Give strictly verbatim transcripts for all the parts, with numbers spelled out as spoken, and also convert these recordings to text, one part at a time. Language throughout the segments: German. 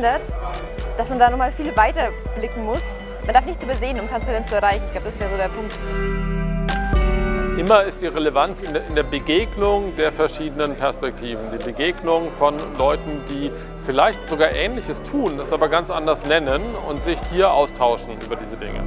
verändert, dass man da nochmal viel weiter blicken muss. Man darf nichts übersehen, um Transparenz zu erreichen. Ich glaube, das wäre so der Punkt. Immer ist die Relevanz in der, in der Begegnung der verschiedenen Perspektiven. Die Begegnung von Leuten, die vielleicht sogar Ähnliches tun, das aber ganz anders nennen und sich hier austauschen über diese Dinge.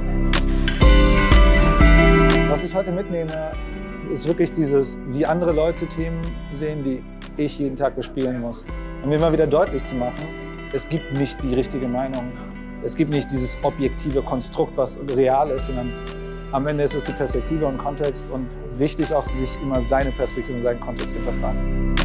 Was ich heute mitnehme, ist wirklich dieses, wie andere Leute Themen sehen, die ich jeden Tag bespielen muss. Und mir immer wieder deutlich zu machen, es gibt nicht die richtige Meinung. Es gibt nicht dieses objektive Konstrukt, was real ist, sondern am Ende ist es die Perspektive und Kontext und wichtig auch, sich immer seine Perspektive und seinen Kontext zu hinterfragen.